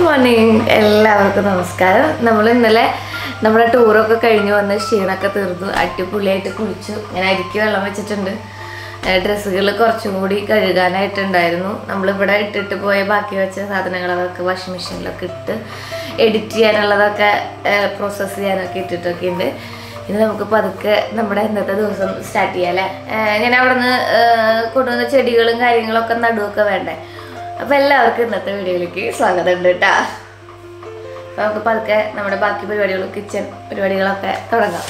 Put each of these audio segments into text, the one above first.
Morning എല്ലാവർക്കും നമസ്കാരം. നമ്മൾ ഇന്നലെ നമ്മുടെ ടൂറൊക്കെ കഴിഞ്ഞ് വന്ന് ക്ഷീണമൊക്കെ തീർന്നു അടിപൊളിയായിട്ട് കുളിച്ചു. ഞാൻ അരിക്ക് വെള്ളം വെച്ചിട്ടുണ്ട്. ഡ്രസ്സുകൾ കുറച്ചും കൂടി കഴുകാനായിട്ടുണ്ടായിരുന്നു. നമ്മളിവിടെ ഇട്ടിട്ട് പോയ ബാക്കി വെച്ച സാധനങ്ങളൊക്കെ വാഷിംഗ് മെഷീനിലൊക്കെ ഇട്ട് എഡിറ്റ് ചെയ്യാനുള്ളതൊക്കെ പ്രോസസ്സ് ചെയ്യാനൊക്കെ ഇട്ടിട്ടൊക്കെ ഉണ്ട്. ഇനി നമുക്ക് പതുക്കെ നമ്മുടെ ഇന്നത്തെ ദിവസം സ്റ്റാർട്ട് ചെയ്യാം അല്ലേ. ഇങ്ങനെ അവിടെ നിന്ന് കൊണ്ടുവന്ന ചെടികളും കാര്യങ്ങളൊക്കെ നടുവൊക്കെ വേണ്ടേ. അപ്പോൾ എല്ലാവർക്കും ഇന്നത്തെ വീഡിയോയിലേക്ക് സ്വാഗതം ഉണ്ട് കേട്ടോ. അപ്പോൾ നമുക്ക് പതുക്കെ നമ്മുടെ ബാക്കി പരിപാടികളും കിച്ചൺ പരിപാടികളൊക്കെ തുടങ്ങാം.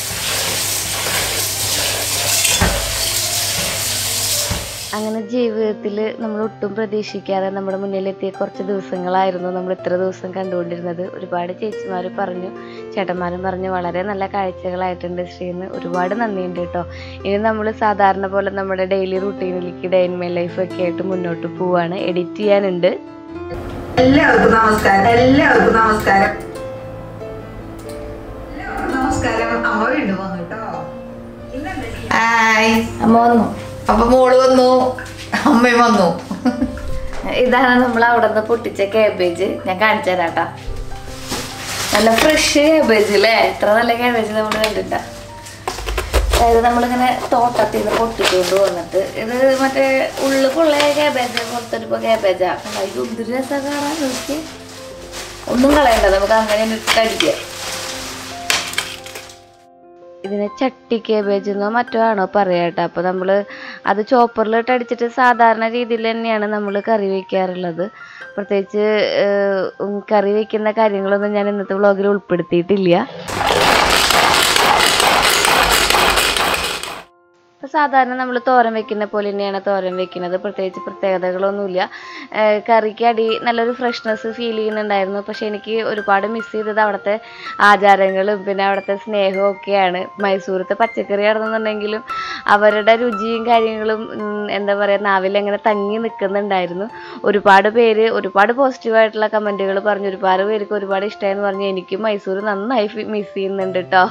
അങ്ങനെ ജീവിതത്തിൽ നമ്മൾ ഒട്ടും പ്രതീക്ഷിക്കാതെ നമ്മുടെ മുന്നിലെത്തിയ കുറച്ച് ദിവസങ്ങളായിരുന്നു നമ്മൾ ഇത്ര ദിവസം കണ്ടുകൊണ്ടിരുന്നത്. ഒരുപാട് ചേച്ചിമാർ പറഞ്ഞു, ചേട്ടന്മാരും പറഞ്ഞു വളരെ നല്ല കാഴ്ചകളായിട്ടുണ്ട് ശ്രീന്ന്. ഒരുപാട് നന്ദിയുണ്ട് കേട്ടോ. ഇനി നമ്മൾ സാധാരണ പോലെ നമ്മുടെ ഡെയിലി റുട്ടീനിലേക്ക് ഡേ ഇൻ മൈ ലൈഫ് ഒക്കെ ആയിട്ട് മുന്നോട്ട് പോവാണ്. എഡിറ്റ് ചെയ്യാനുണ്ട്. എല്ലാവർക്കും നമസ്കാരം. എല്ലാവർക്കും നമസ്കാരം. നമസ്കാരം. അമ്മ വീണ്ടും വന്നു കേട്ടോ. ഹായ്. അമ്മ വന്നു. അപ്പൊ മോള് വന്നു, അമ്മയും വന്നു. ഇതാണ് നമ്മൾ അവിടെ നിന്ന് പൊട്ടിച്ച കാബേജ്. ഞാൻ കാണിച്ചു തരാം കേട്ടോ. നല്ല ഫ്രഷ് കാബേജ് അല്ലേ. എത്ര നല്ല കാബേജ് നമ്മൾ കണ്ടിട്ടാ. അതായത് നമ്മളിങ്ങനെ തോട്ടത്തിൽ നിന്ന് പൊട്ടിക്കൊണ്ട് വന്നിട്ട് ഇത് മറ്റേ ഉള്ളു പൊള്ളയ കാബേജ് പുറത്തൊരുപ്പോ കാബേജാ. ഇത് ഒത്തിരി രസം കാണാൻ നോക്കി. ഒന്നും കളയണ്ട, നമുക്ക് അങ്ങനെ ഇട്ടടിക്കാം. ഇതിനെ ചട്ടി കാബേജ് എന്നോ മറ്റോ ആണോ പറയാട്ടോ. അപ്പോൾ നമ്മൾ അത് ചോപ്പറിലിട്ട് അടിച്ചിട്ട് സാധാരണ രീതിയിൽ തന്നെയാണ് നമ്മൾ കറി വയ്ക്കാറുള്ളത്. പ്രത്യേകിച്ച് കറി വയ്ക്കുന്ന കാര്യങ്ങളൊന്നും ഞാൻ ഇന്നത്തെ വ്ളോഗിൽ ഉൾപ്പെടുത്തിയിട്ടില്ല. സാധാരണ നമ്മൾ തോരൻ വെക്കുന്ന പോലെ തന്നെയാണ് തോരൻ വെക്കുന്നത്. പ്രത്യേകിച്ച് പ്രത്യേകതകളൊന്നുമില്ല. കറിക്ക് അടി നല്ലൊരു ഫ്രഷ്നെസ് ഫീൽ ചെയ്യുന്നുണ്ടായിരുന്നു. പക്ഷെ എനിക്ക് ഒരുപാട് മിസ് ചെയ്തത് അവിടുത്തെ ആചാരങ്ങളും പിന്നെ അവിടുത്തെ സ്നേഹവും ഒക്കെയാണ്. മൈസൂരത്തെ പച്ചക്കറി ആണെന്നുണ്ടെങ്കിലും അവരുടെ രുചിയും കാര്യങ്ങളും എന്താ പറയുക നാവിൽ അങ്ങനെ തങ്ങി നിൽക്കുന്നുണ്ടായിരുന്നു. ഒരുപാട് പേര് ഒരുപാട് പോസിറ്റീവായിട്ടുള്ള കമൻറ്റുകൾ പറഞ്ഞു. ഒരുപാട് പേർക്ക് ഒരുപാട് ഇഷ്ടമായെന്ന് പറഞ്ഞു. എനിക്ക് മൈസൂർ നന്നായി മിസ് ചെയ്യുന്നുണ്ട് കേട്ടോ.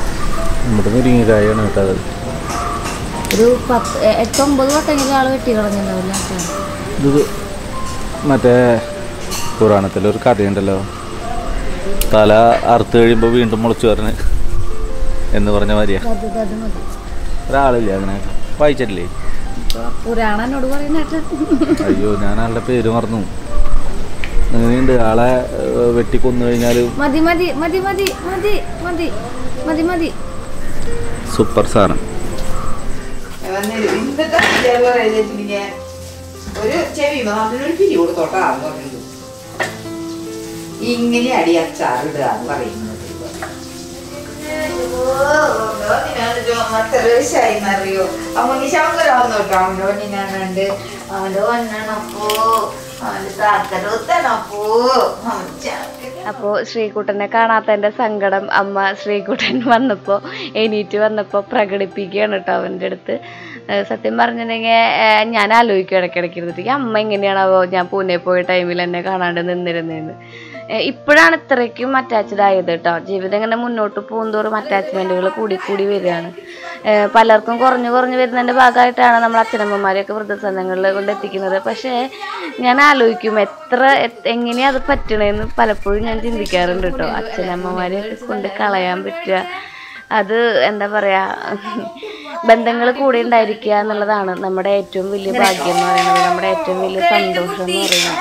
ഒരു 8-9 വട്ടെങ്കിലും ആൾ വെട്ടി കളഞ്ഞിട്ടുണ്ടാവില്ല. ഇത് മറ്റേ പുരാണത്തിലൊരു കഥയുണ്ടല്ലോ, തല അറുത്ത് കഴിയുമ്പോൾ വീണ്ടും മുളച്ചു വരണ എന്ന് പറഞ്ഞ മാതിരിയാ. ഒരാളില്ലേ അങ്ങനെ വായിച്ചിട്ടില്ലേ? പുരാണനോട് പറയുന്ന. അയ്യോ, ഞാൻ ആളുടെ പേര് മറന്നു. അങ്ങനെയുണ്ട്. ആളെ വെട്ടിക്കൊന്നു കഴിഞ്ഞാൽ മതി മതി മതി മതി മതി മതി മതി മതി സൂപ്പർ സാധനം. ഒരു ചെവി നാട്ടിനൊരു പിരി കൊടുത്തോട്ടാന്ന് പറഞ്ഞത്. ഇങ്ങനെ അടി അച്ചാറിടുക എന്ന് പറയുന്നത് അറിയോ. അമ്മക്ക് ശങ്കര വന്നു കേട്ടോ. അവൻ്റെ ഒന്നിനാണ്ട് അവൻ്റെ ഒന്നപ്പോ അവൻ്റെ താത്തരൊത്തനപ്പോ. അപ്പോൾ ശ്രീകുട്ടനെ കാണാത്തതിൻ്റെ സങ്കടം അമ്മ ശ്രീകുട്ടൻ വന്നപ്പോൾ എണീറ്റ് വന്നപ്പോൾ പ്രകടിപ്പിക്കുകയാണ് കേട്ടോ അവൻ്റെ അടുത്ത്. സത്യം പറഞ്ഞിട്ടുണ്ടെങ്കിൽ ഞാൻ ആലോചിക്കും ഇടയ്ക്കിടയ്ക്ക് ഇരുന്നിട്ട് അമ്മ എങ്ങനെയാണാവോ ഞാൻ പൂനെ പോയ ടൈമിൽ എന്നെ കാണാണ്ട് നിന്നിരുന്നതെന്ന്. ഇപ്പോഴാണ് ഇത്രയ്ക്കും അറ്റാച്ച്ഡ് ആയത് കേട്ടോ. ജീവിതം ഇങ്ങനെ മുന്നോട്ട് പോകുന്തോറും അറ്റാച്ച്മെൻറ്റുകൾ കൂടി വരികയാണ്. പലർക്കും കുറഞ്ഞു വരുന്നതിൻ്റെ ഭാഗമായിട്ടാണ് നമ്മൾ അച്ഛനമ്മമാരെയൊക്കെ വൃദ്ധസദനങ്ങളിൽ കൊണ്ട് എത്തിക്കുന്നത്. പക്ഷേ ഞാൻ ആലോചിക്കും എങ്ങനെയാണ് അത് പറ്റണേന്ന് പലപ്പോഴും ഞാൻ ചിന്തിക്കാറുണ്ട് കേട്ടോ. അച്ഛനമ്മമാരെയൊക്കെ കൊണ്ട് കളയാൻ പറ്റുക, അത് എന്താ പറയുക, ബന്ധങ്ങൾ കൂടെ ഉണ്ടായിരിക്കുക എന്നുള്ളതാണ് നമ്മുടെ ഏറ്റവും വലിയ ഭാഗ്യം എന്ന് പറയുന്നത്, നമ്മുടെ ഏറ്റവും വലിയ സന്തോഷം എന്ന് പറയുന്നത്.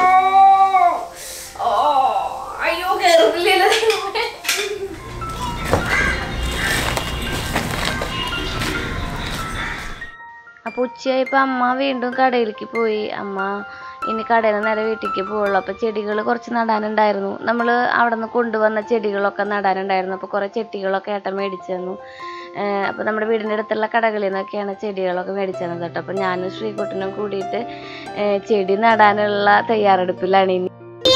അപ്പോൾ ഉച്ചയായപ്പോൾ അമ്മ വീണ്ടും കടയിലേക്ക് പോയി. അമ്മ ഇനി കടയിൽ നിന്ന് നേരെ വീട്ടിലേക്ക് പോവുള്ളൂ. അപ്പോൾ ചെടികൾ കുറച്ച് നടാനുണ്ടായിരുന്നു. നമ്മൾ അവിടെ നിന്ന് കൊണ്ടുവന്ന ചെടികളൊക്കെ നടാനുണ്ടായിരുന്നു. അപ്പോൾ കുറേ ചെടികളൊക്കെ ഏട്ടൻ മേടിച്ചു തന്നു. അപ്പോൾ നമ്മുടെ വീടിൻ്റെ അടുത്തുള്ള കടകളിൽ നിന്നൊക്കെയാണ് ചെടികളൊക്കെ മേടിച്ചു തന്നത് കേട്ടോ. അപ്പോൾ ഞാനും ശ്രീകുട്ടനും കൂടിയിട്ട് ചെടി നടാനുള്ള തയ്യാറെടുപ്പിലാണ് ഇനി.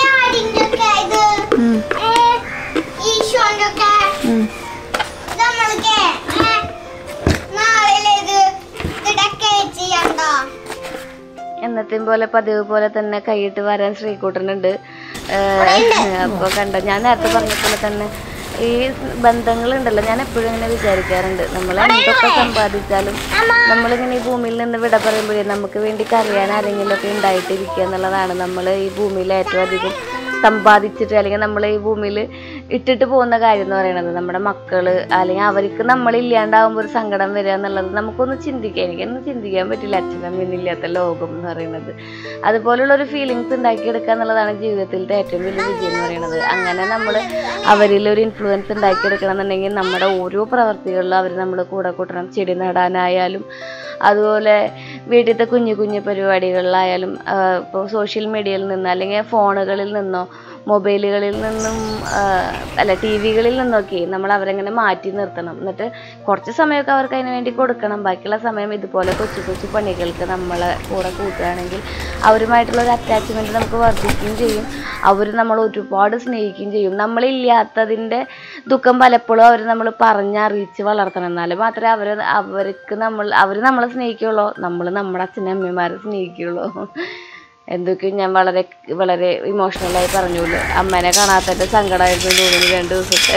എന്നത്തെയും പോലെ പതിവ് പോലെ തന്നെ കൈയിട്ട് വരാൻ ശ്രീകുട്ടനുണ്ട്. അപ്പോൾ കണ്ട ഞാൻ നേരത്തെ പറഞ്ഞ പോലെ തന്നെ ഈ ബന്ധങ്ങളുണ്ടല്ലോ, ഞാൻ എപ്പോഴും ഇങ്ങനെ വിചാരിക്കാറുണ്ട്, നമ്മൾ എന്തൊക്കെ സമ്പാദിച്ചാലും നമ്മളിങ്ങനെ ഈ ഭൂമിയിൽ നിന്ന് വിട പറയുമ്പോഴേ നമുക്ക് വേണ്ടി കരയാൻ ആരെങ്കിലുമൊക്കെ ഉണ്ടായിട്ടിരിക്കുക എന്നുള്ളതാണ് നമ്മൾ ഈ ഭൂമിയിൽ ഏറ്റവും അധികം സമ്പാദിച്ചിട്ട് അല്ലെങ്കിൽ നമ്മൾ ഈ ഭൂമിയിൽ ഇട്ടിട്ട് പോകുന്ന കാര്യം എന്ന് പറയുന്നത് നമ്മുടെ മക്കള് അല്ലെങ്കിൽ അവർക്ക് നമ്മളില്ലാണ്ടാവുമ്പോൾ ഒരു സങ്കടം വരിക എന്നുള്ളത് നമുക്കൊന്ന് ചിന്തിക്കാം. എനിക്കൊന്നും ചിന്തിക്കാൻ പറ്റില്ല അച്ഛനമ്മയില്ലാത്ത ലോകം എന്ന് പറയുന്നത്. അതുപോലുള്ളൊരു ഫീലിങ്സ് ഉണ്ടാക്കിയെടുക്കുക എന്നുള്ളതാണ് ജീവിതത്തിലത്തെ ഏറ്റവും വലിയ വിജയം എന്ന് പറയുന്നത്. അങ്ങനെ നമ്മൾ അവരിൽ ഒരു ഇൻഫ്ലുവൻസ് ഉണ്ടാക്കിയെടുക്കണം എന്നുണ്ടെങ്കിൽ നമ്മുടെ ഓരോ പ്രവർത്തികളിലും അവർ നമ്മൾ കൂടെ കൂട്ടണം. ചെടി നടാനായാലും അതുപോലെ വീട്ടിലത്തെ കുഞ്ഞു കുഞ്ഞു പരിപാടികളിലായാലും ഇപ്പോൾ സോഷ്യൽ മീഡിയയിൽ നിന്ന് അല്ലെങ്കിൽ ഫോണുകളിൽ നിന്നോ മൊബൈലുകളിൽ നിന്നും അല്ല ടി വികളിൽ നിന്നൊക്കെ നമ്മൾ അവരെങ്ങനെ മാറ്റി നിർത്തണം. എന്നിട്ട് കുറച്ച് സമയമൊക്കെ അവർക്ക് അതിന് വേണ്ടി കൊടുക്കണം. ബാക്കിയുള്ള സമയം ഇതുപോലെ കൊച്ചു കൊച്ചു പണികൾക്ക് നമ്മളെ കൂടെ കൂട്ടുകയാണെങ്കിൽ അവരുമായിട്ടുള്ളൊരു അറ്റാച്ച്മെൻറ്റ് നമുക്ക് വർദ്ധിക്കുകയും ചെയ്യും. അവർ നമ്മൾ ഒരുപാട് സ്നേഹിക്കുകയും ചെയ്യും. നമ്മളില്ലാത്തതിൻ്റെ ദുഃഖം പലപ്പോഴും അവർ നമ്മൾ പറഞ്ഞറിയിച്ച് വളർത്തണം. എന്നാലും മാത്രമേ അവർ നമ്മളെ സ്നേഹിക്കുകയുള്ളൂ, നമ്മൾ നമ്മുടെ അച്ഛനമ്മമാരെ സ്നേഹിക്കുകയുള്ളൂ. എന്തൊക്കെയും ഞാൻ വളരെ വളരെ ഇമോഷണലായി പറഞ്ഞുള്ളൂ. അമ്മേനെ കാണാത്തതിൻ്റെ സങ്കടമായിരുന്നു തോന്നുന്നു 2 ദിവസത്തെ.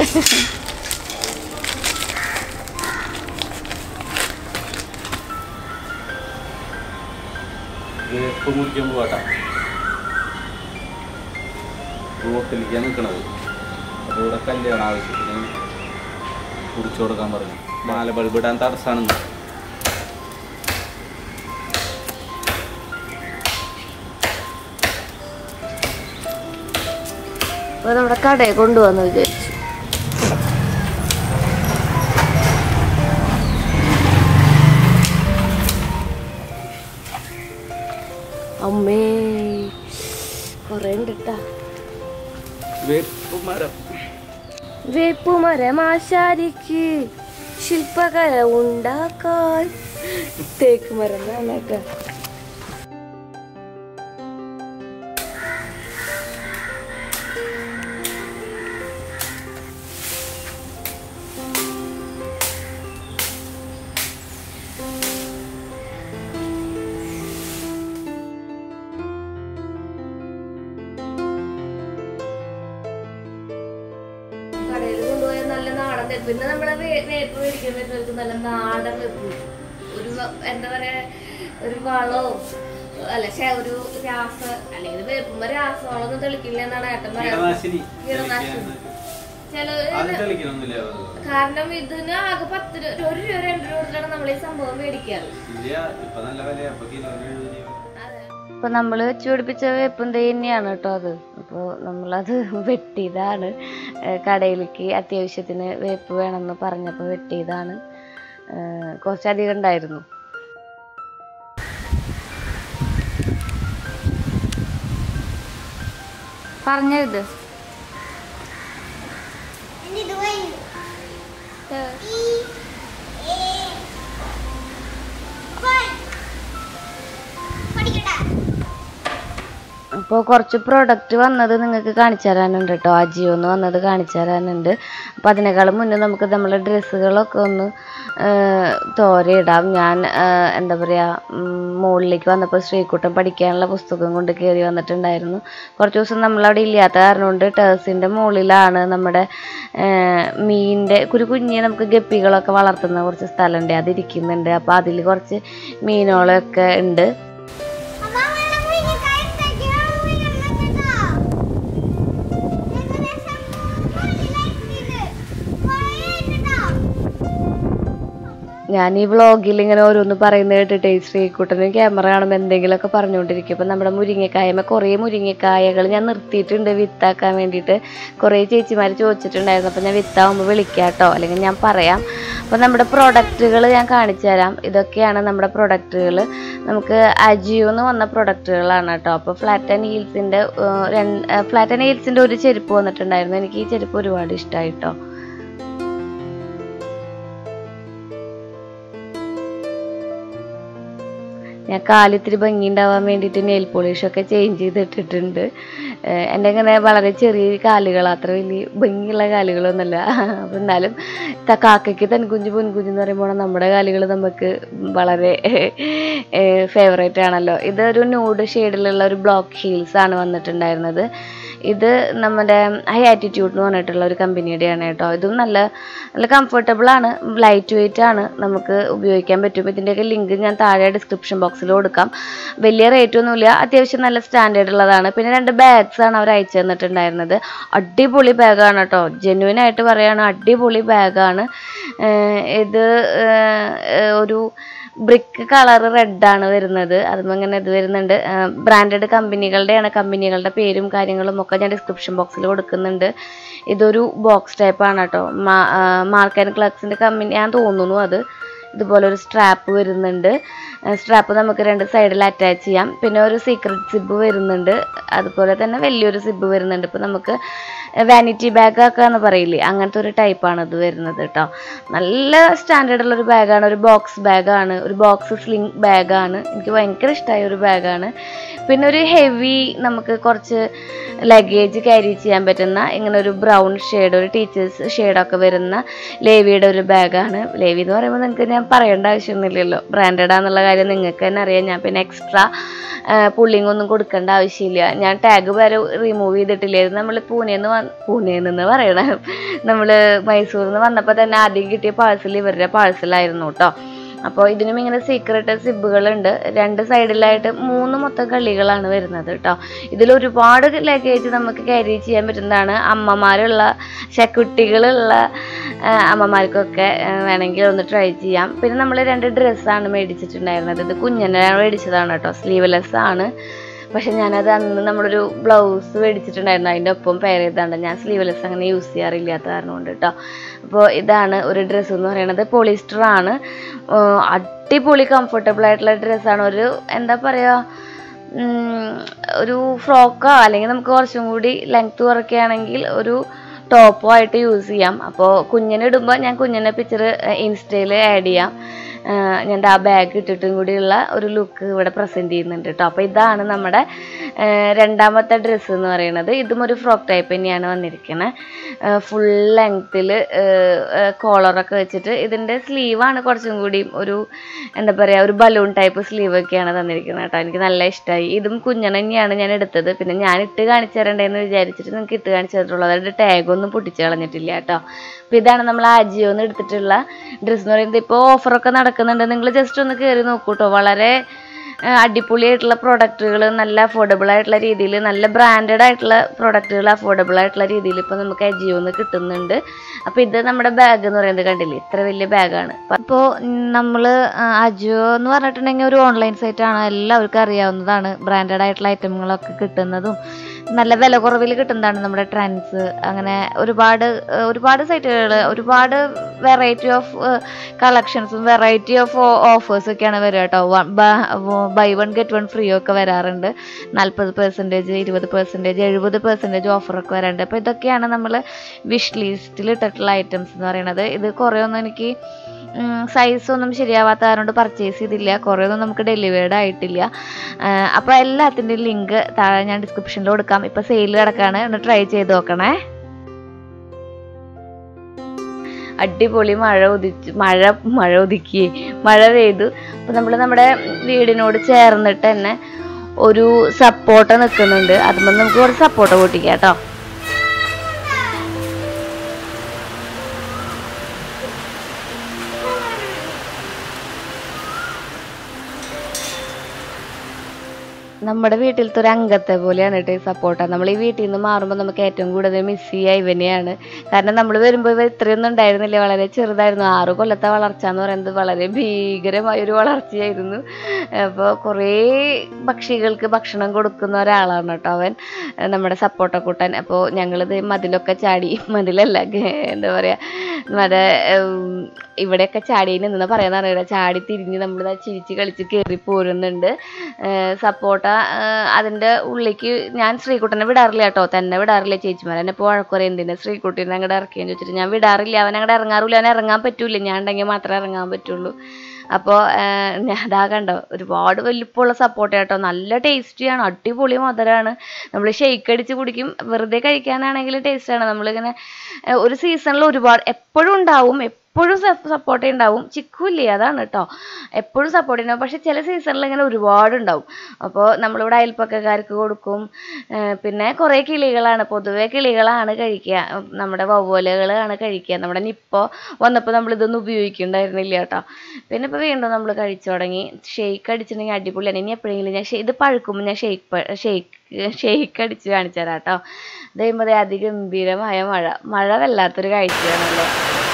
റോട്ടിലേക്കാണ് നിൽക്കണത്. അപ്പോൾ ഇവിടെ കല്യാണ ആവശ്യത്തിന് കുടിച്ചു കൊടുക്കാൻ പറഞ്ഞു. മാല ബൾബ് ഇടാൻ തടസ്സമാണ്. അപ്പോൾ നമ്മുടെ കടയിൽ കൊണ്ടുവന്ന് വിചാരിച്ചു. അമ്മേ കുറേ ഉണ്ട് കേട്ടാ. വേപ്പുമരം ആശാരിക്ക് ശില്പകല ഉണ്ടാക്കാൻ. തേക്ക് മരം കേട്ടോ. പിന്നെ നമ്മളെ വേപ്പ് മേടിക്കുന്നവർക്ക് നല്ല നാടൻ വെപ്പ്, ഒരു എന്താ പറയാ ഒരു വളോ അല്ല ഒരു രാസ അല്ലെങ്കിൽ വേപ്പുമ്പോ രാസവളമൊന്നും തെളിക്കില്ല എന്നാണ് ഏട്ടൻ പറയുന്നത്. കീടനാശിനി കാരണം ഇതിന് ആകെ 10 രൂപ 1 രൂപ 2 രൂപ കൊടുത്തിട്ടാണ് നമ്മൾ ഈ സംഭവം മേടിക്കാറ്. അപ്പൊ നമ്മൾ വെച്ച് പിടിപ്പിച്ച വേപ്പും തൈ തന്നെയാണ് കേട്ടോ അത്. അപ്പോൾ നമ്മളത് വെട്ടിയതാണ്. കടയിലേക്ക് അത്യാവശ്യത്തിന് വേപ്പ് വേണമെന്ന് പറഞ്ഞപ്പോൾ വെട്ടിയതാണ്. കുറച്ചധികം ഉണ്ടായിരുന്നു. പറഞ്ഞത് അപ്പോൾ കുറച്ച് പ്രോഡക്റ്റ് വന്നത് നിങ്ങൾക്ക് കാണിച്ചു തരാനുണ്ട് കേട്ടോ. അജിയോന്ന് വന്നത് കാണിച്ചു തരാനുണ്ട്. അപ്പോൾ അതിനേക്കാളും മുന്നേ നമുക്ക് നമ്മളെ ഡ്രസ്സുകളൊക്കെ ഒന്ന് തോരയിടാം. ഞാൻ എന്താ പറയുക മുകളിലേക്ക് വന്നപ്പോൾ ശ്രീകുട്ടൻ പഠിക്കാനുള്ള പുസ്തകം കൊണ്ട് കയറി വന്നിട്ടുണ്ടായിരുന്നു. കുറച്ച് ദിവസം നമ്മളവിടെ ഇല്ലാത്ത കാരണം കൊണ്ട് ടെറസിൻ്റെ മുകളിലാണ് നമ്മുടെ മീനിൻ്റെ കുഞ്ഞിയെ നമുക്ക് ഗപ്പികളൊക്കെ വളർത്തുന്ന കുറച്ച് സ്ഥലമുണ്ട്, അതിരിക്കുന്നുണ്ട്. അപ്പോൾ അതിൽ കുറച്ച് മീനുകളൊക്കെ ഉണ്ട്. ഞാൻ ഈ വ്ളോഗിൽ ഇങ്ങനെ ഓരോന്ന് പറയുന്നത് കേട്ടിട്ട് ശ്രീകുട്ടനും ക്യാമറ കാണുമ്പോൾ എന്തെങ്കിലുമൊക്കെ പറഞ്ഞുകൊണ്ടിരിക്കും. അപ്പം നമ്മുടെ മുരിങ്ങക്കായമ കുറേ മുരിങ്ങക്കായകൾ ഞാൻ നിർത്തിയിട്ടുണ്ട് വിത്താക്കാൻ വേണ്ടിയിട്ട്. കുറേ ചേച്ചിമാർ ചോദിച്ചിട്ടുണ്ടായിരുന്നു. അപ്പോൾ ഞാൻ വിത്താകുമ്പോൾ വിളിക്കാം കേട്ടോ, അല്ലെങ്കിൽ ഞാൻ പറയാം. അപ്പോൾ നമ്മുടെ പ്രൊഡക്റ്റുകൾ ഞാൻ കാണിച്ചു തരാം. ഇതൊക്കെയാണ് നമ്മുടെ പ്രൊഡക്റ്റുകൾ. നമുക്ക് അജിയോന്ന് വന്ന പ്രൊഡക്റ്റുകളാണ് കേട്ടോ. അപ്പോൾ ഫ്ലാറ്റ് ആൻഡ് ഹീൽസിൻ്റെ ഒരു ചെരുപ്പ് വന്നിട്ടുണ്ടായിരുന്നു. എനിക്ക് ഈ ചെരുപ്പ് ഒരുപാട് ഇഷ്ടമായി കേട്ടോ. ഞാൻ കാലിത്തിരി ഭംഗി ഉണ്ടാവാൻ വേണ്ടിയിട്ട് നെയിൽ പോളിഷൊക്കെ ചേഞ്ച് ചെയ്തിട്ടിട്ടുണ്ട്. എൻ്റെ ഇങ്ങനെ വളരെ ചെറിയ കാലുകൾ, അത്ര വലിയ ഭംഗിയുള്ള കാലുകളൊന്നുമല്ല. അപ്പം എന്നാലും കാക്കയ്ക്ക് തൻകുഞ്ച് പൊൻകുഞ്ച് എന്ന് പറയുമ്പോൾ നമ്മുടെ കാലുകൾ നമുക്ക് വളരെ ഫേവറേറ്റ് ആണല്ലോ. ഇതൊരു ന്യൂഡ് ഷെയ്ഡിലുള്ള ഒരു ബ്ലോക്ക് ഹീൽസ് ആണ് വന്നിട്ടുണ്ടായിരുന്നത്. ഇത് നമ്മുടെ ഹൈ ആറ്റിറ്റ്യൂഡ് എന്ന് പറഞ്ഞിട്ടുള്ള ഒരു കമ്പനിയുടെയാണ് കേട്ടോ. ഇതും നല്ല നല്ല കംഫർട്ടബിൾ ആണ്, ലൈറ്റ് വെയിറ്റ് ആണ്, നമുക്ക് ഉപയോഗിക്കാൻ പറ്റും. ഇതിൻ്റെയൊക്കെ ലിങ്ക് ഞാൻ താഴെ ഡിസ്ക്രിപ്ഷൻ ബോക്സിൽ കൊടുക്കാം. വലിയ റേറ്റ് ഒന്നുമില്ല, അത്യാവശ്യം നല്ല സ്റ്റാൻഡേർഡ് ഉള്ളതാണ്. പിന്നെ 2 ബാഗ് ബോക്സാണ് അവർ അയച്ചു തന്നിട്ടുണ്ടായിരുന്നത്. അടിപൊളി ബാഗാണ് കേട്ടോ, ജെന്യുവനായിട്ട് പറയുകയാണ്, അടിപൊളി ബാഗാണ്. ഇത് ഒരു ബ്രിക്ക് കളർ റെഡാണ് വരുന്നത്. അതുമ്പോൾ ഇങ്ങനെ ഇത് വരുന്നുണ്ട്. ബ്രാൻഡഡ് കമ്പനികളുടെയാണ്. കമ്പനികളുടെ പേരും കാര്യങ്ങളും ഒക്കെ ഞാൻ ഡിസ്ക്രിപ്ഷൻ ബോക്സിൽ കൊടുക്കുന്നുണ്ട്. ഇതൊരു ബോക്സ് ടൈപ്പാണ് കേട്ടോ. മാർക്ക് ആൻഡ് ക്ലർക്സിൻ്റെ കമ്പനി ഞാൻ തോന്നുന്നു. അത് ഇതുപോലെ ഒരു സ്ട്രാപ്പ് വരുന്നുണ്ട്. സ്ട്രാപ്പ് നമുക്ക് 2 സൈഡിൽ അറ്റാച്ച് ചെയ്യാം. പിന്നെ ഒരു സീക്രട്ട് സിബ് വരുന്നുണ്ട്. അതുപോലെ തന്നെ വലിയൊരു സിബ് വരുന്നുണ്ട്. ഇപ്പോൾ നമുക്ക് വാനിറ്റി ബാഗൊക്കെ എന്ന് പറയില്ലേ, അങ്ങനത്തെ ഒരു ടൈപ്പാണ് ഇത് വരുന്നത് കേട്ടോ. നല്ല സ്റ്റാൻഡേർഡുള്ളൊരു ബാഗാണ്. ഒരു ബോക്സ് ബാഗാണ്, ഒരു ബോക്സ് സ്ലിംഗ് ബാഗാണ്. എനിക്ക് ഭയങ്കര ഇഷ്ടമായ ഒരു ബാഗാണ്. പിന്നെ ഒരു ഹെവി നമുക്ക് കുറച്ച് ലഗേജ് ക്യാരി ചെയ്യാൻ പറ്റുന്ന ഇങ്ങനെ ഒരു ബ്രൗൺ ഷെയ്ഡ്, ഒരു ടീച്ചേഴ്സ് ഷെയ്ഡൊക്കെ വരുന്ന ലേവിയുടെ ഒരു ബാഗാണ്. ലേവി എന്ന് പറയുമ്പോൾ നിങ്ങൾക്ക് ഞാൻ പറയേണ്ട ആവശ്യമൊന്നുമില്ലല്ലോ, ബ്രാൻഡഡാന്നുള്ള കാര്യം നിങ്ങൾക്ക് തന്നെ അറിയാം. ഞാൻ പിന്നെ എക്സ്ട്രാ പുള്ളിങ് ഒന്നും കൊടുക്കേണ്ട ആവശ്യമില്ല. ഞാൻ ടാഗ് വരെ റിമൂവ് ചെയ്തിട്ടില്ലായിരുന്നു. നമ്മൾ പൂനെയിൽ നിന്ന് പറയണം, നമ്മൾ മൈസൂരിൽ നിന്ന് വന്നപ്പോൾ തന്നെ ആദ്യം കിട്ടിയ പാഴ്സൽ ഇവരുടെ പാഴ്സലായിരുന്നു കേട്ടോ. അപ്പോൾ ഇതിനും ഇങ്ങനെ സീക്രട്ട് സിബുകളുണ്ട്. 2 സൈഡിലായിട്ട് 3 മൊത്തം കളികളാണ് വരുന്നത് കേട്ടോ. ഇതിൽ ഒരുപാട് ലഗേജ് നമുക്ക് ക്യാരി ചെയ്യാൻ പറ്റുന്നതാണ്. അമ്മമാരുള്ള കുട്ടികളുള്ള അമ്മമാർക്കൊക്കെ വേണമെങ്കിൽ ഒന്ന് ട്രൈ ചെയ്യാം. പിന്നെ നമ്മൾ 2 ഡ്രസ്സാണ് മേടിച്ചിട്ടുണ്ടായിരുന്നത്. ഇത് കുഞ്ഞിനെ മേടിച്ചതാണ് കേട്ടോ, സ്ലീവ്ലെസ് ആണ്. പക്ഷെ ഞാനത് അന്ന് നമ്മളൊരു ബ്ലൗസ് മേടിച്ചിട്ടുണ്ടായിരുന്നു, അതിൻ്റെ ഒപ്പം പെയർ ചെയ്താണ്. ഞാൻ സ്ലീവ്ലെസ് അങ്ങനെ യൂസ് ചെയ്യാറില്ലാത്ത കാരണം കൊണ്ട് കേട്ടോ. അപ്പോൾ ഇതാണ് ഒരു ഡ്രസ്സ് എന്ന് പറയുന്നത്. പോളിസ്റ്റർ ആണ്, അടിപൊളി കംഫർട്ടബിൾ ആയിട്ടുള്ള ഡ്രസ്സാണ്. ഒരു എന്താ പറയുക, ഒരു ഫ്രോക്കോ അല്ലെങ്കിൽ നമുക്ക് കുറച്ചും കൂടി ലെങ്ത് കുറയ്ക്കുകയാണെങ്കിൽ ഒരു ടോപ്പോ ആയിട്ട് യൂസ് ചെയ്യാം. അപ്പോൾ കുഞ്ഞിനിടുമ്പോൾ ഞാൻ കുഞ്ഞിൻ്റെ പിക്ചർ ഇൻസ്റ്റയിൽ ആഡ് ചെയ്യാം. ഞാൻ ആ ബാഗ് ഇട്ടിട്ടും കൂടിയുള്ള ഒരു ലുക്ക് ഇവിടെ പ്രസൻറ്റ് ചെയ്യുന്നുണ്ട് കേട്ടോ. അപ്പോൾ ഇതാണ് നമ്മുടെ 2ാമത്തെ ഡ്രസ്സ് എന്ന് പറയുന്നത്. ഇതും ഒരു ഫ്രോക്ക് ടൈപ്പ് തന്നെയാണ് വന്നിരിക്കുന്നത്. ഫുൾ ലെങ്ത്തിൽ കോളറൊക്കെ വെച്ചിട്ട് ഇതിൻ്റെ സ്ലീവാണ് കുറച്ചും കൂടി ഒരു എന്താ പറയുക, ഒരു ബലൂൺ ടൈപ്പ് സ്ലീവൊക്കെയാണ് തന്നിരിക്കുന്നത് കേട്ടോ. എനിക്ക് നല്ല ഇഷ്ടമായി. ഇതും കുഞ്ഞിനെ തന്നെയാണ് ഞാൻ എടുത്തത്. പിന്നെ ഞാൻ ഇട്ട് കാണിച്ചു തരണ്ടേന്ന് വിചാരിച്ചിട്ട് നിങ്ങൾക്ക് ഇട്ട് കാണിച്ചു തന്നിട്ടുള്ളത്. അതിൻ്റെ ടാഗൊന്നും പൊട്ടിച്ച് കളഞ്ഞിട്ടില്ല കേട്ടോ. അപ്പോൾ ഇതാണ് നമ്മൾ ആജിയോന്ന് എടുത്തിട്ടുള്ള ഡ്രസ്സ് എന്ന് പറയുന്നത്. ഇപ്പോൾ ഓഫറൊക്കെ നടക്കുന്നുണ്ട്, നിങ്ങൾ ജസ്റ്റ് ഒന്ന് കയറി നോക്കൂ കേട്ടോ. വളരെ അടിപൊളിയായിട്ടുള്ള പ്രൊഡക്റ്റുകൾ നല്ല അഫോർഡബിൾ ആയിട്ടുള്ള രീതിയിൽ, നല്ല ബ്രാൻഡഡ് ആയിട്ടുള്ള പ്രൊഡക്റ്റുകൾ അഫോർഡബിൾ ആയിട്ടുള്ള രീതിയിൽ ഇപ്പോൾ നമുക്ക് അജിയോന്ന് കിട്ടുന്നുണ്ട്. അപ്പോൾ ഇത് നമ്മുടെ ബാഗ് എന്ന് പറയുന്നത് കണ്ടില്ലേ, ഇത്ര വലിയ ബാഗാണ്. അപ്പോൾ നമ്മൾ അജിയോ എന്ന് പറഞ്ഞിട്ടുണ്ടെങ്കിൽ ഒരു ഓൺലൈൻ സൈറ്റാണ്, എല്ലാവർക്കും അറിയാവുന്നതാണ്. ബ്രാൻഡഡ് ആയിട്ടുള്ള ഐറ്റങ്ങളൊക്കെ കിട്ടുന്നതും നല്ല വില കുറവിൽ കിട്ടുന്നതാണ്. നമ്മുടെ ട്രെൻഡ്സ് അങ്ങനെ ഒരുപാട് സൈറ്റുകൾ, ഒരുപാട് വെറൈറ്റി ഓഫ് കളക്ഷൻസും വെറൈറ്റി ഓഫ് ഓഫേഴ്സൊക്കെയാണ് വരിക കേട്ടോ. ബൈ 1 ഗെറ്റ് 1 ഫ്രീ ഒക്കെ വരാറുണ്ട്. 40%, 20%, 70% ഓഫറൊക്കെ വരാറുണ്ട്. അപ്പോൾ ഇതൊക്കെയാണ് നമ്മൾ വിഷ് ലിസ്റ്റിൽ ഇട്ടിട്ടുള്ള ഐറ്റംസ് എന്ന് പറയുന്നത്. ഇത് കുറേ ഒന്നും എനിക്ക് സൈസൊന്നും ശരിയാവാത്ത കാരണം പർച്ചേസ് ചെയ്തില്ല, കുറേ ഒന്നും നമുക്ക് ഡെലിവേർഡ് ആയിട്ടില്ല. അപ്പോൾ എല്ലാത്തിൻ്റെയും ലിങ്ക് താഴെ ഞാൻ ഡിസ്ക്രിപ്ഷനിൽ കൊടുക്കാം. ഇപ്പോൾ സെയിൽ കിടക്കാണ്, ഒന്ന് ട്രൈ ചെയ്ത് നോക്കണേ. അടിപൊളി മഴ പെയ്തു. അപ്പോൾ നമ്മൾ നമ്മുടെ വീടിനോട് ചേർന്നിട്ട് തന്നെ ഒരു സപ്പോർട്ട നിൽക്കുന്നുണ്ട്. അതുമ്പോൾ നമുക്ക് കുറച്ച് സപ്പോർട്ട പൊട്ടിക്കാം കേട്ടോ. നമ്മുടെ വീട്ടിലത്തെ ഒരു അംഗത്തെ പോലെയാണ് കേട്ടോ ഈ സപ്പോർട്ട. നമ്മൾ ഈ വീട്ടിൽ നിന്ന് മാറുമ്പോൾ നമുക്ക് ഏറ്റവും കൂടുതൽ മിസ് ചെയ്യുക ഇവനെയാണ്. കാരണം നമ്മൾ വരുമ്പോൾ ഇവ ഇത്രയൊന്നും ഉണ്ടായിരുന്നില്ല, വളരെ ചെറുതായിരുന്നു. 6 കൊല്ലത്തെ വളർച്ച എന്ന് പറയുന്നത് വളരെ ഭീകരമായൊരു വളർച്ചയായിരുന്നു. അപ്പോൾ കുറേ പക്ഷികൾക്ക് ഭക്ഷണം കൊടുക്കുന്ന ഒരാളാണ് കേട്ടോ അവൻ, നമ്മുടെ സപ്പോർട്ട കൂട്ടാൻ. അപ്പോൾ ഞങ്ങളിത് മതിലൊക്കെ ചാടി, മതിലല്ല എന്താ പറയുക, ഇവിടെയൊക്കെ ചാടി നിന്ന് പറയാന്ന് അറിയില്ല, ചാടി തിരിഞ്ഞ് നമ്മൾ ചിരിച്ച് കളിച്ച് കയറി പോരുന്നുണ്ട്. സപ്പോർട്ട അതിൻ്റെ ഉള്ളിലേക്ക് ഞാൻ ശ്രീകുട്ടനെ വിടാറില്ല കേട്ടോ, തന്നെ വിടാറില്ല. ചേച്ചിമാർ എന്നെ ഇപ്പോൾ വഴക്കുറേ എന്തിനാ ശ്രീകുട്ടീനെ അങ്ങോട്ട് ഇറക്കിയെന്ന് ചോദിച്ചിട്ട് ഞാൻ വിടാറില്ല. അവൻ അങ്ങോട്ട് ഇറങ്ങാറില്ല, അവൻ ഇറങ്ങാൻ പറ്റൂല, ഞാൻ ഉണ്ടെങ്കിൽ മാത്രമേ ഇറങ്ങാൻ പറ്റുള്ളൂ. അപ്പോൾ അതാ കണ്ടോ, ഒരുപാട് വലിപ്പമുള്ള സപ്പോർട്ട് കേട്ടോ, നല്ല ടേസ്റ്റിയാണ്, അടിപൊളി മധുരമാണ്. നമ്മൾ ഷെയ്ക്ക് അടിച്ച് കുടിക്കും, വെറുതെ കഴിക്കാനാണെങ്കിൽ ടേസ്റ്റാണ്. നമ്മളിങ്ങനെ ഒരു സീസണിൽ ഒരുപാട് എപ്പോഴും ഉണ്ടാവും, എപ്പോഴും സപ്പോർട്ട് ഉണ്ടാവും. ചിക്കുല്ലേ അതാണ് കേട്ടോ, എപ്പോഴും സപ്പോർട്ട് ഉണ്ടാവും. പക്ഷെ ചില സീസണിൽ ഇങ്ങനെ ഒരുപാടുണ്ടാവും. അപ്പോൾ നമ്മളിവിടെ അയൽപ്പക്കക്കാർക്ക് കൊടുക്കും. പിന്നെ കുറേ കിളികളാണ്, പൊതുവേ കിളികളാണ് കഴിക്കുക, നമ്മുടെ വവ്വാലുകളാണ് കഴിക്കുക. നമ്മുടെ നിപ്പോ വന്നപ്പോൾ നമ്മളിതൊന്നും ഉപയോഗിക്കുന്നുണ്ടായിരുന്നില്ല കേട്ടോ. പിന്നെ ഇപ്പോൾ വീണ്ടും നമ്മൾ കഴിച്ചു തുടങ്ങി. ഷെയ്ക്ക് അടിച്ചിട്ടുണ്ടെങ്കിൽ അടിപൊളിയാണ്. ഇനി എപ്പോഴെങ്കിലും ഞാൻ ഇത് പഴുക്കുമ്പോൾ ഞാൻ ഷെയ്ക്ക് അടിച്ച് കാണിച്ചു തരാം കേട്ടോ. ഇതേപോലെ അതിഗംഭീരമായ മഴ വല്ലാത്തൊരു കാഴ്ചയാണല്ലോ.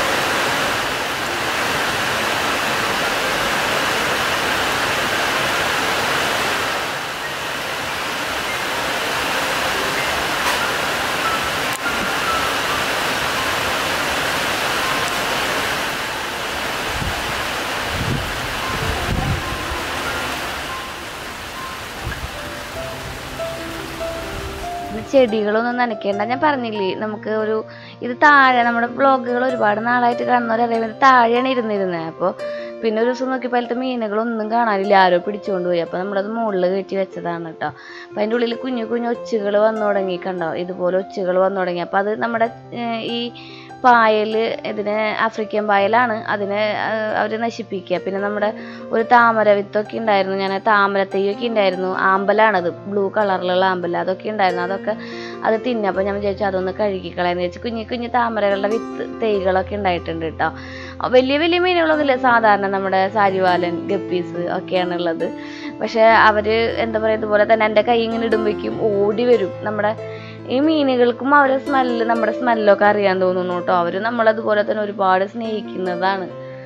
ചെടികളൊന്നും നനയ്ക്കേണ്ട. ഞാൻ പറഞ്ഞില്ലേ നമുക്ക് ഇത് താഴെ നമ്മുടെ വ്ളോഗുകൾ ഒരുപാട് നാളായിട്ട് കാണുന്നവരറിയാം, താഴെയാണ് ഇരുന്നിരുന്നത്. അപ്പോൾ പിന്നെ ഒരു ദിവസം നോക്കിയപ്പോൾ അതിലത്തെ മീനുകളൊന്നും കാണാനില്ല, ആരോ പിടിച്ചുകൊണ്ട് പോയി. അപ്പോൾ നമ്മളത് മുകളിൽ കയറ്റി വെച്ചതാണ് കേട്ടോ. അപ്പോൾ അതിൻ്റെ ഉള്ളിൽ കുഞ്ഞു കുഞ്ഞു ഒച്ചുകൾ വന്നു തുടങ്ങി, കണ്ടോ, ഇതുപോലെ ഒച്ചുകൾ വന്നു തുടങ്ങി. അപ്പോൾ അത് നമ്മുടെ ഈ പായൽ, ഇതിന് ആഫ്രിക്കൻ പായലാണ്, അതിനെ അവർ നശിപ്പിക്കുക. പിന്നെ നമ്മുടെ ഒരു താമര വിത്തൊക്കെ ഉണ്ടായിരുന്നു, ഞാൻ താമരത്തൈയൊക്കെ ഉണ്ടായിരുന്നു, ആമ്പലാണത്, ബ്ലൂ കളറിലുള്ള ആമ്പല, അതൊക്കെ ഉണ്ടായിരുന്നു, അതൊക്കെ അത് തിന്നുക. അപ്പോൾ ഞാൻ വിചാരിച്ചു അതൊന്ന് കഴുകിക്കളയെന്ന് വെച്ച് കുഞ്ഞു കുഞ്ഞു താമരകളുടെ തൈകളൊക്കെ ഉണ്ടായിട്ടുണ്ട് കേട്ടോ. വലിയ വലിയ മീനുകളൊന്നുമില്ല, സാധാരണ നമ്മുടെ സാരിവാലൻ, ഗപ്പീസ് ഒക്കെയാണുള്ളത്. പക്ഷെ അവർ എന്താ പറയുക, ഇതുപോലെ തന്നെ എൻ്റെ കൈ ഇങ്ങനെ ഇടുമ്പോഴേക്കും ഓടി വരും. നമ്മുടെ ഈ മീനുകൾക്കും അവരെ സ്മെല്ല്, നമ്മുടെ സ്മെല്ലൊക്കെ അറിയാൻ തോന്നുന്നു കേട്ടോ. അവർ നമ്മളതുപോലെ തന്നെ ഒരുപാട് സ്നേഹിക്കുന്നതാണ്.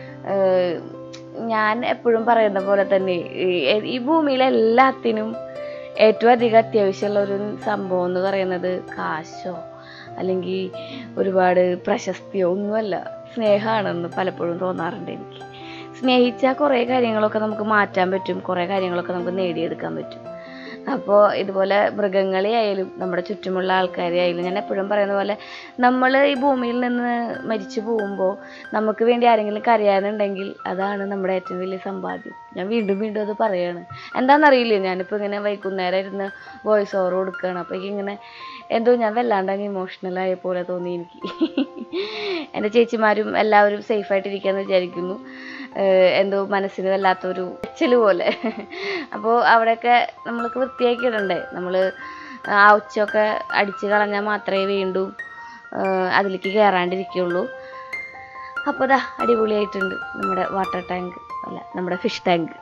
ഞാൻ എപ്പോഴും പറയുന്ന പോലെ തന്നെ ഈ ഭൂമിയിലെ എല്ലാത്തിനും ഏറ്റവും അധികം അത്യാവശ്യമുള്ള ഒരു സംഭവം എന്ന് പറയുന്നത് കാശോ അല്ലെങ്കിൽ ഒരുപാട് പ്രശസ്തിയോ ഒന്നുമല്ല, സ്നേഹമാണെന്ന് പലപ്പോഴും തോന്നാറുണ്ട് എനിക്ക്. സ്നേഹിച്ചാൽ കുറേ കാര്യങ്ങളൊക്കെ നമുക്ക് മാറ്റാൻ പറ്റും, കുറേ കാര്യങ്ങളൊക്കെ നമുക്ക് നേടിയെടുക്കാൻ പറ്റും. അപ്പോൾ ഇതുപോലെ മൃഗങ്ങളെ ആയാലും നമ്മുടെ ചുറ്റുമുള്ള ആൾക്കാരെ ആയാലും, ഞാൻ എപ്പോഴും പറയുന്ന പോലെ നമ്മൾ ഈ ഭൂമിയിൽ നിന്ന് മരിച്ചു പോകുമ്പോൾ നമുക്ക് വേണ്ടി ആരെങ്കിലും കരയാനുണ്ടെങ്കിൽ അതാണ് നമ്മുടെ ഏറ്റവും വലിയ സമ്പാദ്യം. ഞാൻ വീണ്ടും വീണ്ടും അത് പറയാണ്. എന്താണെന്നറിയില്ലേ, ഞാനിപ്പോൾ ഇങ്ങനെ വൈകുന്നേരം ഇരുന്ന് വോയിസ് ഓവർ കൊടുക്കുകയാണ്. അപ്പോൾ ഇങ്ങനെ എന്തോ ഞാൻ വല്ലാണ്ടങ്ങ് ഇമോഷണലായ പോലെ തോന്നി എനിക്ക്. എൻ്റെ ചേച്ചിമാരും എല്ലാവരും സേഫായിട്ടിരിക്കുകയെന്ന് വിചാരിക്കുന്നു. എന്തോ മനസ്സിന് വല്ലാത്തൊരു എച്ചൽ പോലെ. അപ്പോൾ അവിടെയൊക്കെ നമ്മൾക്ക് വൃത്തിയാക്കി ഇടണ്ടേ, നമ്മൾ ആ ഉച്ചയൊക്കെ അടിച്ച് കളഞ്ഞാൽ മാത്രമേ വീണ്ടും അതിലേക്ക് കയറാണ്ടിരിക്കുകയുള്ളൂ. അപ്പോൾ ദാ അടിപൊളിയായിട്ടുണ്ട് നമ്മുടെ വാട്ടർ ടാങ്ക്, അല്ല നമ്മുടെ ഫിഷ് ടാങ്ക്.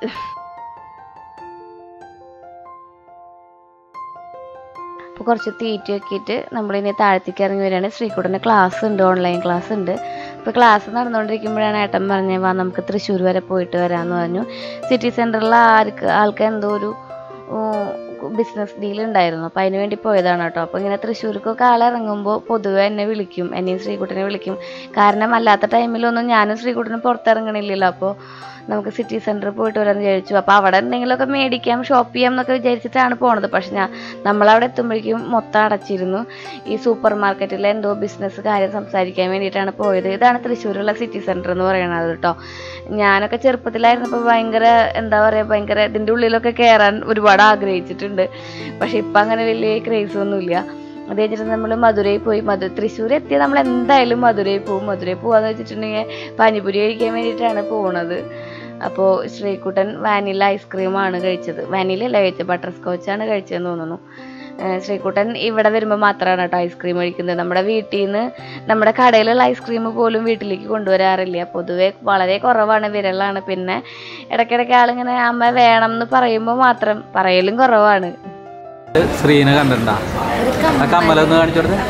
അപ്പോൾ കുറച്ച് തീറ്റ വെക്കിയിട്ട് നമ്മളിനി താഴത്തേക്ക് ഇറങ്ങി വരികയാണ്. ശ്രീകുട്ടൻ്റെ ക്ലാസ് ഉണ്ട്, ഓൺലൈൻ ക്ലാസ് ഉണ്ട്. ഇപ്പോൾ ക്ലാസ് നടന്നുകൊണ്ടിരിക്കുമ്പോഴാണ് ഏട്ടൻ പറഞ്ഞത് വാ നമുക്ക് തൃശ്ശൂർ വരെ പോയിട്ട് വരാമെന്ന് പറഞ്ഞു. സിറ്റി സെൻറ്ററിൽ ആൾക്ക് എന്തോ ഒരു ബിസിനസ് ഡീൽ ഉണ്ടായിരുന്നു, അപ്പോൾ അതിന് വേണ്ടി പോയതാണ് കേട്ടോ. അപ്പോൾ ഇങ്ങനെ തൃശ്ശൂർക്കൊക്കെ ആളിറങ്ങുമ്പോൾ പൊതുവെ എന്നെ വിളിക്കും, എന്നെയും ശ്രീകുട്ടനെ വിളിക്കും. കാരണം അല്ലാത്ത ടൈമിലൊന്നും ഞാനും ശ്രീകുട്ടനും പുറത്തിറങ്ങണില്ലല്ലോ. അപ്പോൾ നമുക്ക് സിറ്റി സെൻറ്ററിൽ പോയിട്ട് വരാമെന്ന് വിചാരിച്ചു. അപ്പോൾ അവിടെ എന്തെങ്കിലുമൊക്കെ മേടിക്കാം, ഷോപ്പ് ചെയ്യാം എന്നൊക്കെ വിചാരിച്ചിട്ടാണ് പോണത്. പക്ഷെ നമ്മളവിടെ എത്തുമ്പോഴേക്കും മൊത്തം അടച്ചിരുന്നു. ഈ സൂപ്പർ മാർക്കറ്റിലെ എന്തോ ബിസിനസ് കാര്യം സംസാരിക്കാൻ വേണ്ടിയിട്ടാണ് പോയത്. ഇതാണ് തൃശ്ശൂരുള്ള സിറ്റി സെൻറ്റർ എന്ന് പറയുന്നത് കേട്ടോ. ഞാനൊക്കെ ചെറുപ്പത്തിലായിരുന്നപ്പോൾ ഭയങ്കര എന്താ പറയുക, ഭയങ്കര ഇതിൻ്റെ ഉള്ളിലൊക്കെ കയറാൻ ഒരുപാട് ആഗ്രഹിച്ചിട്ടുണ്ട്. പക്ഷെ ഇപ്പം അങ്ങനെ വലിയ ക്രേസൊന്നുമില്ല. അത് കഴിഞ്ഞിട്ട് നമ്മൾ മധുരയിൽ പോയി. തൃശ്ശൂർ എത്തിയാൽ നമ്മൾ എന്തായാലും മധുരയിൽ പോകും. മധുരയിൽ പോകാന്ന് വെച്ചിട്ടുണ്ടെങ്കിൽ പാനിപൂരി കഴിക്കാൻ വേണ്ടിയിട്ടാണ് പോണത്. അപ്പോൾ ശ്രീകുട്ടൻ വാനില ഐസ്ക്രീമാണ് കഴിച്ചത്, വാനില അല്ല കഴിച്ചത്, ബട്ടർ സ്കോച്ചാണ് കഴിച്ചതെന്ന് തോന്നുന്നു. ശ്രീകുട്ടൻ ഇവിടെ വരുമ്പോൾ മാത്രമാണ് കേട്ടോ ഐസ്ക്രീം കഴിക്കുന്നത്. നമ്മുടെ വീട്ടിൽ നിന്ന് നമ്മുടെ കടയിലുള്ള ഐസ്ക്രീം പോലും വീട്ടിലേക്ക് കൊണ്ടുവരാറില്ല, പൊതുവെ വളരെ കുറവാണ്, വിരളാണ്. പിന്നെ ഇടയ്ക്കിടയ്ക്ക് ആളിങ്ങനെ അമ്മ വേണം എന്ന് പറയുമ്പോൾ മാത്രം, പറയലും കുറവാണ്. ശ്രീനെ കണ്ടിട്ടുണ്ടോ? കമ്മലൊന്ന് കാണിച്ചു കൊടുത്തേ.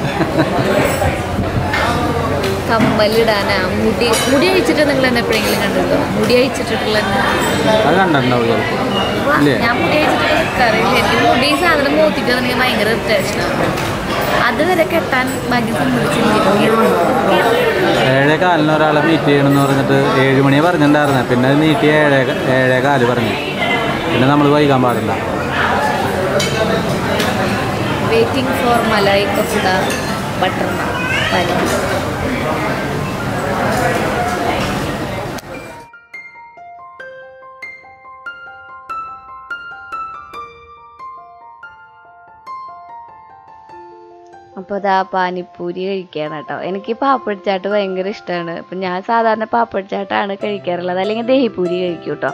കമ്മലിടാനാ, മുടി അഴിച്ചിട്ട് നിങ്ങൾ എന്നെ എപ്പോഴെങ്കിലും കണ്ടിട്ടുണ്ടോ? മുടി അഴിച്ചിട്ടുള്ള അത് കണ്ടിട്ടുണ്ടാവുക. ഞാൻ മുടി അഴിച്ചിട്ട് അറിയില്ല. എനിക്ക് മുടി സാധനം മോത്തിക്കുന്നെങ്കിൽ ഭയങ്കര ഇഷ്ടമാണ്. അതുവരെ കെട്ടാൻ ഭാഗ്യം സംഭവിച്ചിരിക്കും. 7:15 ഒരാളെ മീറ്റ് ചെയ്യണമെന്ന് പറഞ്ഞിട്ട് 7 മണിയെ പറഞ്ഞിട്ടുണ്ടായിരുന്നെ. പിന്നെ അത് നീട്ടി 7:15 പറഞ്ഞു. പിന്നെ നമ്മൾ വൈകാൻ പാടില്ല. Waiting for malai kofta butter naan. അപ്പോൾ ഇതാ പാനിപ്പൂരി കഴിക്കുകയാണ് കേട്ടോ. എനിക്ക് പാപ്പട് ചാട്ട് ഭയങ്കര ഇഷ്ടമാണ്. അപ്പം ഞാൻ സാധാരണ പാപ്പട് ചാട്ടാണ് കഴിക്കാറുള്ളത്, അല്ലെങ്കിൽ ദഹിപ്പൂരി കഴിക്കും കേട്ടോ.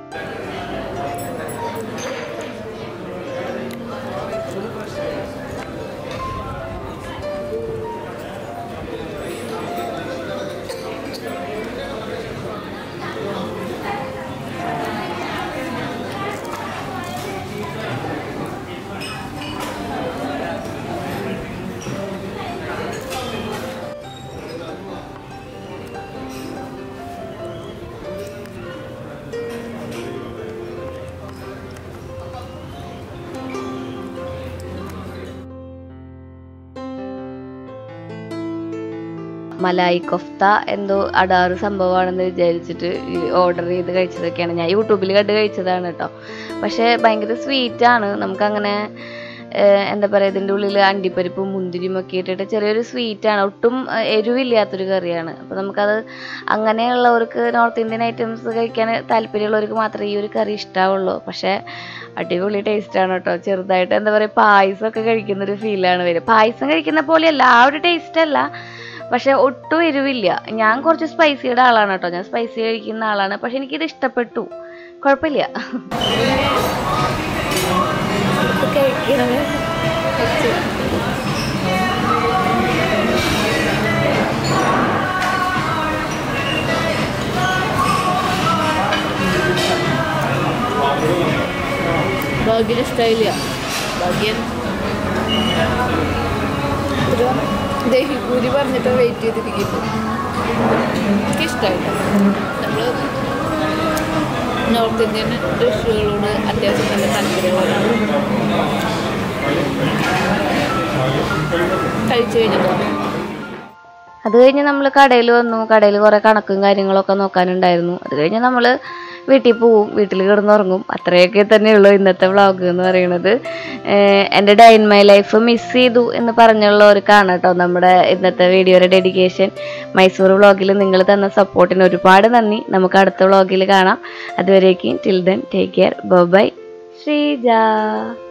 മലായി കൊഫ്ത എന്തോ അടാറ് സംഭവമാണെന്ന് വിചാരിച്ചിട്ട് ഓർഡർ ചെയ്ത് കഴിച്ചതൊക്കെയാണ്. ഞാൻ യൂട്യൂബിൽ കണ്ട് കഴിച്ചതാണ് കേട്ടോ. പക്ഷേ ഭയങ്കര സ്വീറ്റാണ്. നമുക്കങ്ങനെ എന്താ പറയുക, ഇതിൻ്റെ ഉള്ളിൽ അണ്ടിപ്പരിപ്പും മുന്തിരിയും ഒക്കെ ഇട്ടിട്ട് ചെറിയൊരു സ്വീറ്റാണ്. ഒട്ടും എരിവില്ലാത്തൊരു കറിയാണ്. അപ്പോൾ നമുക്കത് അങ്ങനെയുള്ളവർക്ക്, നോർത്ത് ഇന്ത്യൻ ഐറ്റംസ് കഴിക്കാൻ താല്പര്യമുള്ളവർക്ക് മാത്രമേ ഈ ഒരു കറി ഇഷ്ടാവുള്ളൂ. പക്ഷേ അടിപൊളി ടേസ്റ്റാണ് കേട്ടോ. ചെറുതായിട്ട് എന്താ പറയുക, പായസമൊക്കെ കഴിക്കുന്നൊരു ഫീലാണ് വരിക. പായസം കഴിക്കുന്ന പോലെയല്ല, ആ ഒരു ടേസ്റ്റ് അല്ല, പക്ഷെ ഒട്ടും എരിവില്ല. ഞാൻ കുറച്ച് സ്പൈസിയുടെ ആളാണ് കേട്ടോ. ഞാൻ സ്പൈസി കഴിക്കുന്ന ആളാണ്. പക്ഷെ എനിക്കിത് ഇഷ്ടപ്പെട്ടു, കുഴപ്പമില്ല. ഭാഗ്യം ഇഷ്ടമായില്ല. ഭാഗ്യം ദഹിപ്പൂരി പറഞ്ഞിട്ട് വെയിറ്റ് ചെയ്തിരിക്കുന്നു. എനിക്കിഷ്ടമായില്ല. നമ്മൾ നോർത്ത് ഇന്ത്യൻ ഡിഷുകളോട് അത്യാവശ്യം നല്ല താല്പര്യമുള്ളതാണ്. കഴിച്ചു കഴിഞ്ഞിട്ടോ. അത് കഴിഞ്ഞ് നമ്മൾ കടയിൽ വന്നു. കടയിൽ കുറേ കണക്കും കാര്യങ്ങളൊക്കെ നോക്കാനുണ്ടായിരുന്നു. അത് കഴിഞ്ഞ് നമ്മൾ വീട്ടിൽ പോവും, വീട്ടിൽ കിടന്നുറങ്ങും. അത്രയൊക്കെ തന്നെയുള്ളൂ ഇന്നത്തെ വ്ളോഗ് എന്ന് പറയുന്നത്. എൻ്റെ day in my life miss ചെയ്തു എന്ന് പറഞ്ഞുള്ളവർക്കാണ് കേട്ടോ നമ്മുടെ ഇന്നത്തെ വീഡിയോയുടെ ഡെഡിക്കേഷൻ. മൈസൂർ വ്ളോഗിൽ നിങ്ങൾ തന്ന സപ്പോർട്ടിന് ഒരുപാട് നന്ദി. നമുക്ക് അടുത്ത വ്ളോഗിൽ കാണാം. അതുവരേക്കും till then take care. Bye bye. Sreeja.